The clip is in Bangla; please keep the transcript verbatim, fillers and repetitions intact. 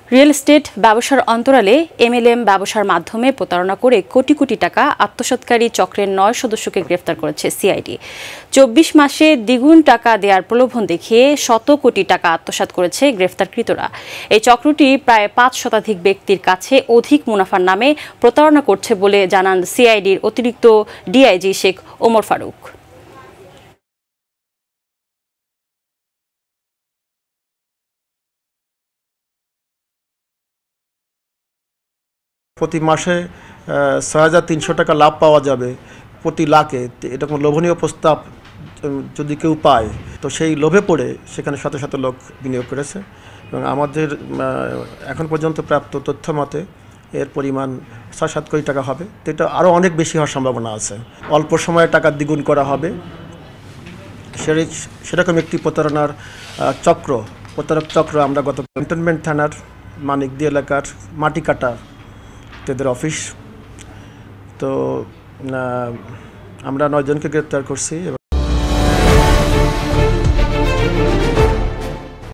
রিয়েল এস্টেট ব্যবসার অন্তরালে এমএলএম ব্যবসার মাধ্যমে প্রতারণা করে কোটি কোটি টাকা আত্মসাৎকারী চক্রের নয় সদস্যকে গ্রেফতার করেছে সিআইডি। চব্বিশ মাসে দ্বিগুণ টাকা দেওয়ার প্রলোভন দেখিয়ে শত কোটি টাকা আত্মসাৎ করেছে গ্রেফতারকৃতরা। এই চক্রটি প্রায় পাঁচ শতাধিক ব্যক্তির কাছে অধিক মুনাফার নামে প্রতারণা করছে বলে জানান সিআইডির অতিরিক্ত ডিআইজি শেখ ওমর ফারুক। প্রতি মাসে ছয় হাজার তিনশো টাকা লাভ পাওয়া যাবে প্রতি লাখে, এরকম লোভনীয় প্রস্তাব যদি কেউ পায় তো সেই লোভে পড়ে সেখানে শত শত লোক বিনিয়োগ করেছে এবং আমাদের এখন পর্যন্ত প্রাপ্ত তথ্য মতে এর পরিমাণ ছয় সাত কোটি টাকা হবে। তো এটা আরও অনেক বেশি হওয়ার সম্ভাবনা আছে। অল্প সময়ে টাকা দ্বিগুণ করা হবে, সেরকম একটি প্রতারণার চক্র প্রতারক চক্র আমরা গত ক্যান্টনমেন্ট থানার মানিকদি এলাকার মাটিকাটা তাদের অফিস, তো আমরা নয়জনকে গ্রেপ্তার করছি এবং